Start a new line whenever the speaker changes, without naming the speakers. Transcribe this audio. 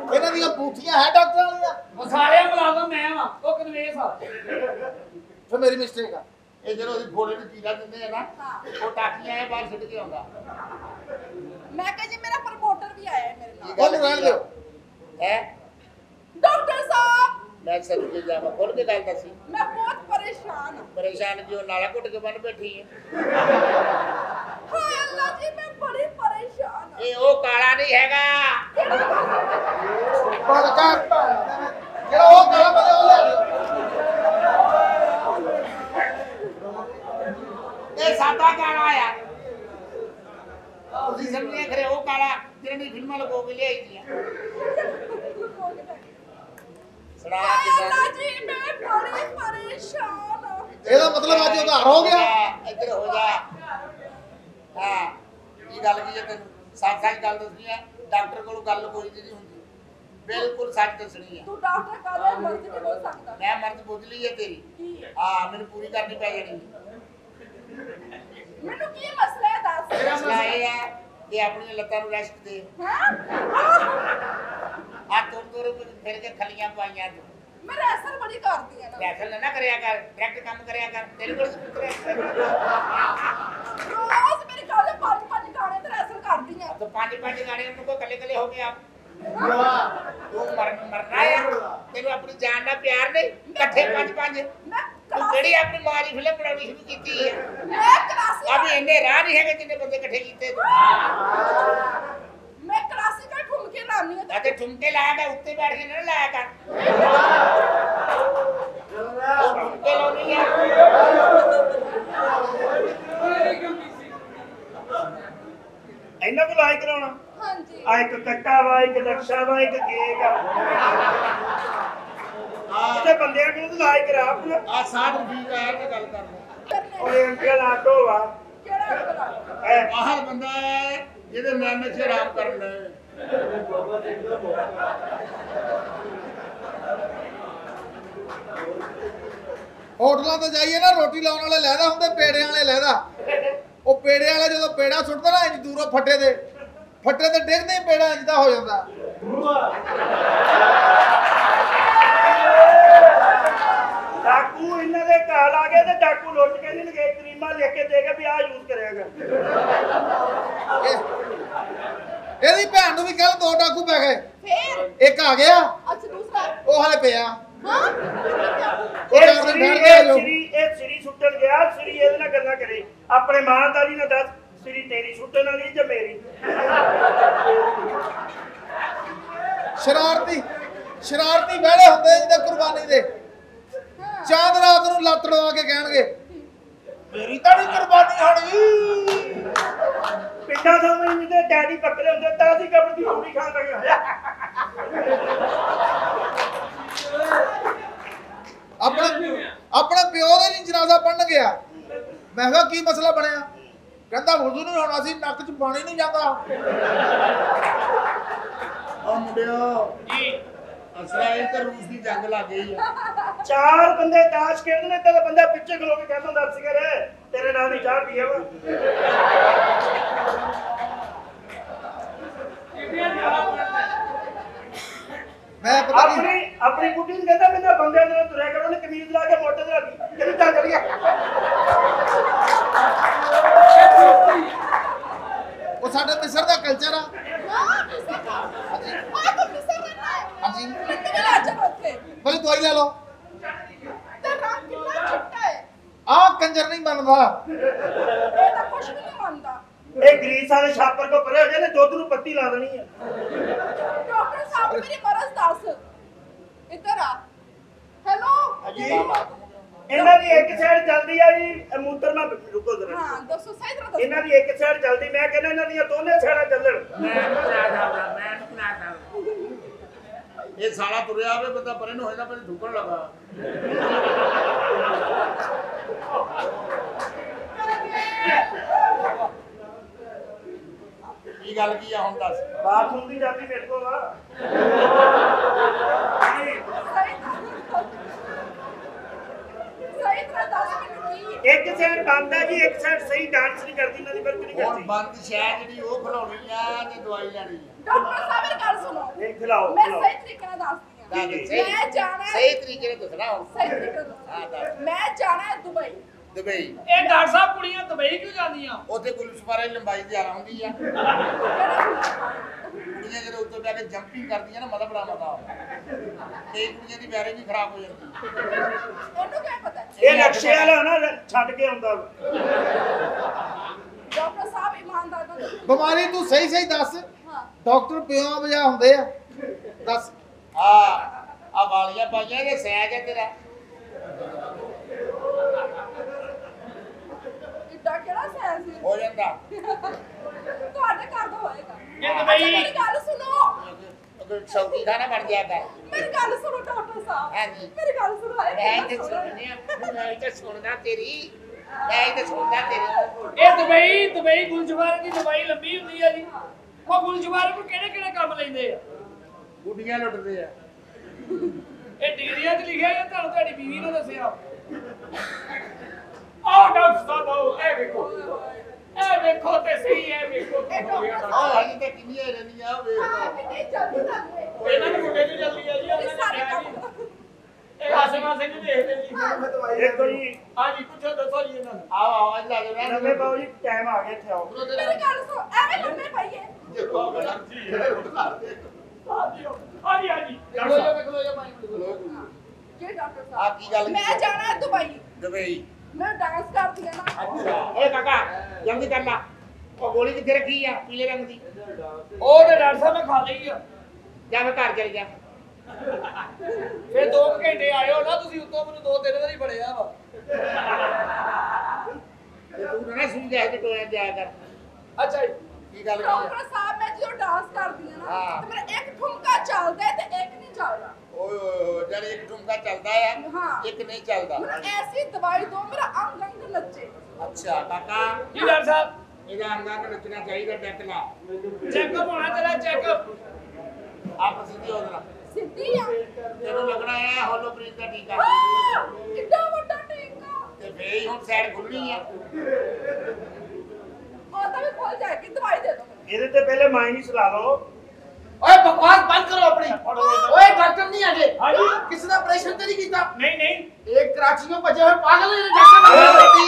ਇਹਨਾਂ ਦੀਆਂ ਬੂਥੀਆਂ ਹੈ ਡਾਕਟਰਾਂ ਵਾਲੀਆਂ
ਉਹ ਸਾਰਿਆਂ ਮੁਲਾਜ਼ਮ ਮੈਂ ਵਾਂ ਉਹ ਕਨਵੇਸ ਆ
ਫਿਰ ਮੇਰੀ ਮਿਸਟੇਕ ਆ
ਇਹ ਜਦੋਂ ਅਸੀਂ ਫੋੜੇ ਨੂੰ ਚੀਰਾ ਦਿੰਦੇ ਆ ਨਾ ਉਹ ਟਾਕੀਆਂ ਇਹ ਬਾਹਰ ਸਿੱਟ ਕੇ ਆਉਂਦਾ
ਮੈਂ ਕਹਾਂ ਜੀ ਮੇਰਾ ਪ੍ਰਮੋਟਰ ਵੀ ਆਇਆ ਹੈ ਮੇਰੇ ਨਾਲ
ਉਹਨੂੰ ਰਹਿਣ ਦਿਓ
ਹੈ
ਡਾਕਟਰ ਸਾਹਿਬ
ਮੈਂ ਸੱਚ ਕੇ ਜਾਵਾਂ ਖੋਲ ਕੇ ਗੱਲ ਦੱਸੀ
ਮੈਂ ਬਹੁਤ ਪਰੇਸ਼ਾਨ ਹਾਂ
ਪਰੇਸ਼ਾਨ ਕਿਉਂ ਨਾਲਾ ਘੁੱਟ ਕੇ ਬੰਨ ਬੈਠੀ ਹੈ
ਹਾਏ ਅੱਲਾ ਜੀ ਮੈਂ ਬੜੀ ਪਰੇਸ਼ਾਨ ਹਾਂ
ਇਹ ਉਹ ਕਾਲਾ ਨਹੀਂ ਹੈਗਾ
ਬੜਕਾ ਜਿਹੜਾ ਉਹ ਕਾਲਾ ਬੰਦਾ ਉਹ ਲੈ
ਇਹ ਸਾਦਾ ਕਾਲਾ ਆ ਤੁਸੀਂ ਸਮਝੇ ਖਰੇ ਉਹ ਕਾਲਾ ਜਿਹੜੇ ਫਿਲਮਾਂ ਲਗੋ ਕੇ ਲਿਆਈ ਦੀਆਂ ਸੁਣਾ
ਹਾਏ ਅੱਲਾ ਜੀ ਮੈਂ ਬੜੀ ਪਰੇਸ਼ਾਨ ਹਾਂ
ਇਹਦਾ ਮਤਲਬ ਅੱਜ ਉਧਾਰ ਹੋ ਗਿਆ
ਇੱਧਰ ਹੋ ਜਾ ਹਾਂ ਇਹ ਗੱਲ ਕੀ ਹੈ ਤੈਨੂੰ ਸੱਚ ਗੱਲ ਦੱਸਣੀ ਹੈ ਡਾਕਟਰ ਕੋਲ ਗੱਲ ਕੋਈ ਨਹੀਂ ਹੁੰਦੀ ਬਿਲਕੁਲ ਸੱਚ ਦੱਸਣੀ ਹੈ
ਤੂੰ ਡਾਕਟਰ ਕਾਲੇ ਮਰਦ ਨਹੀਂ ਬੋਲ ਸਕਦਾ
ਮੈਂ ਮਰਦ ਬੁੱਝ ਲਈ ਹੈ ਤੇਰੀ ਹਾਂ ਮੈਨੂੰ ਪੂਰੀ ਕਰਨੀ ਪੈ ਜਾਣੀ
ਮੈਨੂੰ ਕੀ ਮਸਲਾ ਹੈ ਦੱਸ
ਮਸਲਾ ਇਹ ਹੈ ਕਿ ਆਪਣੀਆਂ ਲੱਤਾਂ ਨੂੰ ਰੈਸਟ ਦੇ
ਹਾਂ
ਆ ਤੁਰ ਫਿਰ ਕੇ ਖਲੀਆਂ ਪਾਈਆਂ ਤੂੰ
ਮੈਂ ਰੈਸਲ ਬੜੀ ਕਰਦੀ ਹਾਂ ਨਾ
ਰੈਸਲ ਨਾ ਕਰਿਆ ਕਰ ਡਾਇਰੈਕਟ ਕੰਮ ਕਰਿਆ ਕਰ ਤੇਰੇ ਕੋਲ ਸਪੂਤਰ ਹੈ
ਰੋਜ਼ ਮੇਰੇ ਕਾਲੇ ਪੰਜ ਗਾਣੇ ਤੇ ਰੈਸਲ ਕਰਦੀ ਹਾਂ
ਤਾਂ ਪੰਜ ਗਾਣੇ ਉਹਨੂੰ ਕੋ ਕੱਲੇ ਹੋ ਗਿਆ ਤੂੰ ਮਰਨਾ ਹੈ ਤੈਨੂੰ ਆਪਣੀ ਜਾਨ ਨਾਲ ਪਿਆਰ ਨਹੀਂ ਇਕੱਠੇ ਪੰਜ ਤੂੰ ਕਿਹੜੀ ਆਪਣੀ ਮਾਂ ਦੀ ਫਿਲਮ ਬਣਾਉਣੀ ਸ਼ੁਰੂ ਕੀਤੀ ਹੈ
ਮੈਂ ਕਲਾਸਿਕ
ਅਭੀ ਇੰਨੇ ਰਾਹ ਨਹੀਂ ਹੈਗੇ ਜਿੰਨੇ ਬੰਦੇ ਇਕੱਠੇ ਕੀਤੇ
ਮੈਂ ਕਲਾਸਿਕਲ ਘੁੰਮ ਕੇ ਲਾਉਣੀ ਹਾਂ
ਅਤੇ ਠੁਮਕੇ ਲਾਇਆ ਕਰ ਉੱਤੇ ਬੈਠ ਕੇ ਨਾ ਲਾਇਆ ਕਰ ਠੁਮਕੇ ਲਾਉਣੀ ਹੈ
ਇਹਨਾਂ ਕੋਲ ਆਈ ਕਰਾਉਣਾ
ਹਾਂਜੀ
ਆ ਇੱਕ ਕੱਟਾ ਵਾ ਇੱਕ ਨਕਸ਼ਾ ਵਾ ਇੱਕ ਕੇਕ ਆ ਇਹਦੇ ਬੰਦਿਆਂ ਕੋਲ ਤਾਂ ਲਾਈ ਕਰਾ ਆਪਣਾ
ਆ ਸਾਧ ਠੀਕ ਆ ਤੇ ਗੱਲ ਕਰ ਲੈ
ਓਏ ਅੰਕਲ ਆਟੋ ਵਾ
ਕਿਹੜਾ ਕਰਾ
ਬਾਹਰ ਬੰਦਾ ਹੈ ਜਿਹਦੇ ਨਾਮ ਸੇ ਆਰਾਮ ਕਰਨ ਲੈ
ਹੋਟਲਾਂ ਤੇ ਜਾਈਏ ਨਾ ਰੋਟੀ ਲਾਉਣ ਵਾਲੇ ਲੈਦਾ ਹੁੰਦੇ ਪੇੜਿਆਂ ਵਾਲੇ ਲੈਦਾ ਉਹ ਪੇੜੇ ਵਾਲਾ ਜਦੋਂ ਪੇੜਾ ਸੁੱਟਦਾ ਨਾ ਇੰਜ ਦੂਰੋਂ ਫੱਟੇ ਤੇ ਡਿੱਗਦੇ ਹੀ ਪੇੜਾ ਇੰਜ ਦਾ ਹੋ ਜਾਂਦਾ
ਡਾਕੂ ਇਹਨਾਂ ਦੇ ਘਰ ਆ ਗਏ ਤੇ ਡਾਕੂ ਲੁੱਟ ਕੇ ਨਹੀਂ ਲਗੇ ਕਰੀਮਾ ਲਿਖ ਕੇ ਦੇ ਕੇ ਵੀ ਆਹ ਯੂਜ਼ ਕਰਿਆਗਾ
ਇਹਦੀ ਭੈਣ ਨੂੰ ਵੀ ਕੱਲ 2 ਡਾਕੂ ਪੈ ਗਏ
ਫੇਰ
ਇੱਕ ਆ ਗਿਆ
ਅੱਛਾ ਦੂਸਰਾ
ਉਹ ਹਲੇ ਪਿਆ
ਹਾਂ
ਉਹ ਚਾਰ ਦਿਨ ਠਹਿਰ ਕੇ ਆ ਜਾਓ
ਇਹ ਸਿਰੀ ਸੁੱਟਣ ਗਿਆ ਸਿਰੀ ਇਹਦੇ ਨਾਲ ਗੱਲਾਂ ਕਰੇ ਆਪਣੇ ਮਾਨਦਾਰੀ ਨਾਲ ਦੱਸ ਸਿਰੀ ਤੇਰੀ ਸੁੱਟਣ ਵਾਲੀ ਜਾਂ ਮੇਰੀ
ਸ਼ਰਾਰਤੀ ਬਹਿੜੇ ਹੁੰਦੇ ਜਿਹਦੇ ਕੁਰਬਾਨੀ ਦੇ ਚਾਂਦ ਰਾਤ ਨੂੰ ਲੱਤ ਲਵਾ ਕੇ ਕਹਿਣਗੇ ਮੇਰੀ ਤਾਂ ਨਹੀਂ ਕੁਰਬਾਨੀ ਹੋਣੀ
ਪਿੰਡਾਂ ਸਾਹਮਣੇ ਜਿਹਦੇ ਡੈਡੀ ਬੱਕਰੇ ਹੁੰਦੇ ਤਾਂ ਅਸੀਂ ਕਬਰ ਦੀ ਰੋਟੀ ਖਾਣ ਲੱਗੇ
ਆਪਣਾ ਪਿਓ ਦਾ ਨਹੀਂ ਜਨਾਜ਼ਾ ਪੜਨ ਗਿਆ ਮੈਂ ਕਿਹਾ ਕੀ ਮਸਲਾ ਬਣਿਆ ਕਹਿੰਦਾ ਵੁਜ਼ੂ ਨਹੀਂ ਹੋਣਾ ਸੀ ਨੱਕ 'ਚ ਪਾਣੀ ਨਹੀਂ ਜਾਂਦਾ
ਆ ਮੁੰਡਿਓ ਜੀ ਅਸਲਾ ਇਹ ਤਾਂ ਰੂਸ ਦੀ ਜੰਗ ਲੱਗ ਗਈ ਆ
4 ਬੰਦੇ ਤਾਸ਼ ਖੇਡਦੇ ਨੇ ਤੇ ਬੰਦਾ ਪਿੱਛੇ ਖਲੋ ਕੇ ਕਹਿੰਦਾ ਦੱਸ ਕਰ ਤੇਰੇ ਨਾਲ ਦੀ ਚਾਹ ਪੀਆ ਵਾ
ਮੈਂ ਪਤਾ
ਆਪਣੀ ਬੁੱਢੀ ਨੂੰ ਕਹਿੰਦਾ ਮੈਂ ਬੰਦਿਆਂ ਨਾਲ ਤੁਰਿਆ ਕਰੋ ਨੇ ਕਮੀਜ਼ ਲਾ ਕੇ ਮੋਟੇ ਤੇ ਰੱਖੀ ਕਿਹਨੂੰ ਤਾਂ ਕਰੀਏ
ਉਹ ਸਾਡੇ ਮਿਸਰ ਦਾ ਕਲਚਰ ਆ ਹਾਂਜੀ ਬਲੇ ਦਵਾਈ ਲੈ ਲਓ
ਤੇ ਰੰਗ ਕਿੰਨਾ ਚਿੱਟਾ ਹੈ
ਆਹ ਕੰਜਰ ਨਹੀਂ ਬਣਦਾ
ਇਹ ਤਾਂ ਕੁਛ ਵੀ ਨਹੀਂ ਮੰਨਦਾ
ਇਹ ਗਰੀਸ ਵਾਲੇ ਛਾਪਰ ਕੋ ਪਰੇ ਹੋ ਜਾਏ ਨੇ ਦੁੱਧ ਨੂੰ ਪੱਤੀ ਲਾ ਦੇਣੀ ਆ
ਡਾਕਟਰ ਸਾਹਿਬ ਮੇਰੀ ਮਰਜ਼ ਦੱਸ ਇੱਧਰ ਆ ਹੈਲੋ
ਜੀ ਇਹਨਾਂ ਦੀ ਇੱਕ ਸਾਈਡ ਚੱਲਦੀ ਆ ਜੀ ਮੂਤਰ ਨਾਲ ਰੁਕੋ ਜ਼ਰਾ
ਹਾਂ ਦੱਸੋ ਸਹੀ ਤਰ੍ਹਾਂ ਦੱਸੋ
ਇਹਨਾਂ ਦੀ ਇੱਕ ਸਾਈਡ ਚੱਲਦੀ ਮੈਂ ਕਹਿੰਦਾ ਇਹਨਾਂ ਦੀਆਂ ਦੋਨੇ ਸਾਈਡਾਂ ਚੱਲਣ
ਇਹ ਸਾਲਾ ਤੁਰਿਆ ਆਵੇ ਬੰਦਾ ਪਰੇ ਨੂੰ ਹੋ ਜਾਂਦਾ ਪਰ ਠੁਕਣ ਲੱਗਾ ਕੀ ਗੱਲ ਕੀ ਆ ਹੁਣ ਦੱਸ
ਬਾਥਰੂਮ ਦੀ ਚਾਬੀ ਮੇਰੇ ਕੋਲ ਆ
ਸਹੀ ਤਰ੍ਹਾਂ ਦੱਸ ਮੈਨੂੰ ਕੀ
ਇੱਕ ਸਾਈਡ ਬੰਦ ਆ ਜੀ ਇੱਕ ਸਾਈਡ ਸਹੀ ਡਾਂਸ ਨਹੀਂ ਕਰਦੀ ਇਹਨਾਂ ਦੀ ਵਰਕ ਨਹੀਂ
ਹੁਣ
ਕਰਦੀ
ਬੰਦ ਸ਼ੈ ਜਿਹੜੀ ਉਹ ਖਲਾਉਣੀ ਆ ਤੇ ਦਵਾਈ ਲੈਣੀ ਆ
ਡਾਕਟਰ ਸਾਹਿਬ ਮੇਰੀ ਗੱਲ ਸੁਣੋ
ਨਹੀਂ ਖਿਲਾਓ
ਮੈਂ
ਖਿਲਾਓ
ਸਹੀ ਤਰੀਕੇ ਨਾਲ ਦੱਸਦੀ ਹਾਂ ਮੈਂ ਜਾਣਾ ਹੈ
ਸਹੀ ਤਰੀਕੇ ਨਾਲ ਦੱਸਣਾ ਹੁਣ।
ਸਹੀ ਤਰੀਕੇ ਨਾਲ
ਹਾਂ,
ਦੱਸਣਾ।
ਦੱਸ।
ਮੈਂ ਜਾਣਾ ਹੈ ਦੁਬਈ
ਦੁਬਈ
ਇਹ ਡਾਕਟਰ ਸਾਹਿਬ ਕੁੜੀਆਂ ਦੁਬਈ ਕਿਉਂ ਜਾਂਦੀਆਂ?
ਉੱਥੇ ਪੁਲਿਸ ਵਾਲੇ ਲੰਬਾਈ ਜ਼ਿਆਦਾ ਹੁੰਦੀ ਆ।
ਕਿਹੜਾ
ਕੁੜੀਆਂ ਜਦੋਂ ਉੱਤੇ ਬੈ ਕੇ ਜੰਪਿੰਗ ਕਰਦੀਆਂ ਨਾ ਮਜ਼ਾ ਬੜਾ ਮਜ਼ਾ ਆਉਂਦਾ। ਕਈ ਕੁੜੀਆਂ ਦੀ ਬੈਰਿੰਗ ਵੀ ਖਰਾਬ ਹੋ ਜਾਂਦੀ।
ਉਹਨੂੰ ਕਿਆ ਪਤਾ
ਇਹ ਨਕਸ਼ੇ ਵਾਲਾ ਨਾ ਛੱਡ ਕੇ ਆਉਂਦਾ
ਡਾਕਟਰ ਸਾਹਿਬ ਇਮਾਨਦਾਰ ਨਾਲ ਦੱਸੋ।
ਬਿਮਾਰੀ ਤੂੰ ਸਹੀ ਸਹੀ ਦੱਸ।
ਹਾਂ
ਡਾਕਟਰ ਪਿਓ ਵਜਾ ਹੁੰਦੇ ਆ। ਦੱਸ।
ਆ ਵਾਲੀਆਂ ਪਾਈਆਂ ਤੇ ਸਹਿਜ ਹੈ ਤੇਰਾ।
ਇੱਡਾ ਕਿਹੜਾ ਸੈਰ ਸੀ
ਹੋ ਜਾਂਦਾ।
ਤੁਹਾਡੇ ਘਰ ਦਾ ਹੋਏਗਾ
ਇਹ
ਅੱਛਾ,
ਦੁਬਈ
ਮੇਰੀ ਗੱਲ ਸੁਣੋ
ਅਗਰ ਸ਼ੌਕੀ ਖਾਣਾ ਬਣ ਜਾਇਆ ਕਰ।
ਮੇਰੀ ਗੱਲ ਸੁਣੋ ਡਾਕਟਰ ਸਾਹਿਬ
ਹਾਂਜੀ।
ਮੇਰੀ ਗੱਲ ਸੁਣੋ ਹਾਏ,
ਮੈਂ
ਮੇਰੀ
ਤੇ
ਗੱਲ ਸੁਣੋ।
ਸੁਣਨੀ ਆ, ਮੈਂ ਤੇ ਸੁਣਦਾ ਤੇਰੀ। ਮੈਂ ਤੇ ਸੁਣਦਾ ਤੇਰੀ।
ਇਹ ਦੁਬਈ ਗੁਲਜਵਾਰੇ ਦੀ ਦਵਾਈ ਲੰਬੀ ਹੁੰਦੀ ਆ ਜੀ। ਉਹ ਗੁਲਜਵਾਰੇ ਨੂੰ ਕਿਹੜੇ ਕਿਹੜੇ ਕੰਮ ਲੈਂਦੇ ਆ?
ਗੁੱਡੀਆਂ ਲੁੱਟਦੇ ਆ।
ਇਹ ਡਿਗਰੀਆਂ 'ਚ ਲਿਖਿਆ ਜਾਂ ਤੁਹਾਨੂੰ ਤੁਹਾਡੀ ਬੀਵੀ ਨੇ ਦੱਸਿਆ? ਆਹ ਡਾਕਟਰ ਸਾਹਿਬ ਆਓ, ਇਹ ਵੇਖੋ ਤੇ ਸਹੀ, ਇਹ ਵੇਖੋ ਤੇ ਸਹੀ ਆ ਡਾਕਟਰ
ਆਹ
ਸਾਹਿਬ।
ਹਜੇ ਤੇ ਕਿੰਨੀਆਂ ਰਹਿੰਦੀਆਂ ਉਹ ਵੇਖ
ਹਾਂ
ਲਓ।
ਕਿੰਨੀ ਜਲਦੀ ਲੱਗ
ਇਹਨਾਂ ਦੇ ਮੁੰਡੇ ਦੀ ਜਲਦੀ ਆ ਜੀ,
ਇਹ
ਉਹਨਾਂ
ਸਾਰੇ
ਨੇ ਕਿਹਾ
ਕੰਮ
ਜੀ। ਇਹ ਆਸੇ-ਪਾਸੇ ਨੂੰ ਦੇਖਦੇ ਜੀ।
ਦੇਖੋ ਜੀ
ਹਾਂਜੀ ਪੁੱਛੋ ਦੱਸੋ ਜੀ ਇਹਨਾਂ ਨੂੰ।
ਆਓ ਅੱਜ ਲਾ ਜਾਣਾ।
ਨਵੇਂ ਬਾਬੂ ਜੀ ਟਾਈਮ ਆ ਗਿਆ ਇੱਥੇ ਆਓ
ਮੇਰੀ ਗੱਲ ਸੁਣੋ ਐਵੇਂ ਲੰਮੇ ਪਈਏ
ਦੇਖੋ ਬੜਾ
ਹਾਂਜੀ ਡਾਕਟਰ ਸਾਹਿਬ।
ਕਿ ਡਾਕਟਰ
ਆ
ਸਾਹਿਬ
ਕੀ ਗੱਲ
ਮੈਂ ਜਾਣਾ ਹੈ ਦੁਬਈ
ਦੁਬਈ।
ਮੈਂ ਡਾਂਸ ਕਰਦੀ ਹਾਂ ਨਾ
ਅੱਛਾ ਓਏ ਕਾਕਾ ਜਲਦੀ ਕਰ ਲਾ। ਉਹ ਗੋਲੀ ਕਿੱਥੇ ਰੱਖੀ ਆ ਪੀਲੇ ਰੰਗ ਦੀ?
ਉਹ ਤੇ ਡਾਕਟਰ ਸਾਹਿਬ ਨੇ ਖਾ ਲਈ ਆ।
ਜਾ ਮੈਂ ਘਰ ਚਲ ਜਾ।
ਫਿਰ 2 ਘੰਟੇ ਆਇਓ ਨਾ ਤੁਸੀਂ, ਉੱਤੋਂ ਮੈਨੂੰ 2-3 ਵਾਰੀ ਬੜਿਆ ਵਾ।
ਤੇ ਤੂੰ ਨਾ ਸੁਣ ਜਾ ਕੇ ਟੋਇਆ ਜਾਇਆ ਕਰ।
ਅੱਛਾ ਜੀ।
ਕੀ ਗੱਲ
ਡਾਕਟਰ
ਹੈ?
ਸਾਹਿਬ ਮੈਂ ਜਦੋਂ ਡਾਂਸ ਕਰਦੀ ਹਾਂ
ਹਾਂ।
ਨਾ ਤੇ ਮੇਰਾ ਇੱਕ ਠੁਮਕਾ ਚੱਲਦਾ ਹੈ ਤੇ ਇੱਕ ਨਹੀਂ ਚੱਲਦਾ
ਓਏ ਓਏ ਓਏ ਜਦ ਇੱਕ ਠੁਮਕਾ ਚੱਲਦਾ ਆ
ਹਾਂ।
ਇੱਕ ਨਹੀਂ ਚੱਲਦਾ।
ਮੈਨੂੰ ਐਸੀ ਦਵਾਈ ਦਿਓ ਮੇਰਾ ਅੰਗ ਅੰਗ ਨੱਚੇ
ਅੱਛਾ ਕਾਕਾ
ਜੀ ਡਾਕਟਰ ਸਾਹਿਬ,
ਇਹਦਾ ਅੰਗਾਂ ਨੂੰ ਨੱਚਣਾ ਚਾਹੀਦਾ ਡੈਕ ਲਾ।
ਚੈੱਕਅਪ ਹੋਣਾ ਤੇਰਾ, ਚੈੱਕਅਪ।
ਆਪ ਸਿੱਧੀ ਹੋ ਜਾਣਾ।
ਸਿੱਧੀ ਆ
ਤੈਨੂੰ ਲੱਗਣਾ ਹੈ ਹੋਲੋਪ੍ਰੀਤ ਦਾ ਟੀਕਾ।
ਕਿੱਡਾ ਵੱਡਾ ਟੀਕਾ
ਤੇ ਫੇਰ ਹੁਣ ਸਾਈਡ ਖੁੱਲਣੀ ਆ।
ਉਹ ਤਾਂ ਵੀ ਖੁੱਲ ਜਾਏਗੀ ਦਵਾਈ ਦੇ ਦਿਓ ਮੈਨੂੰ।
ਇਹਦੇ ਤੇ ਪਹਿਲੇ ਮਾਈਨਸ ਲਾ ਲਓ
ਓਏ ਬਕਵਾਸ ਬੰਦ ਕਰੋ ਆਪਣੀ। ਓਏ ਡਾਕਟਰ ਨਹੀਂ ਹੈਗੇ।
ਹਾਂਜੀ।
ਕਿਸੇ ਦਾ ਆਪਰੇਸ਼ਨ ਤੇ ਨਹੀਂ ਕੀਤਾ।
ਨਹੀਂ
ਇਹ ਕਰਾਚੀੋਂ ਭੱਜੇ ਹੋਏ ਪਾਗਲ ਨੇ ਡਾਕਟਰ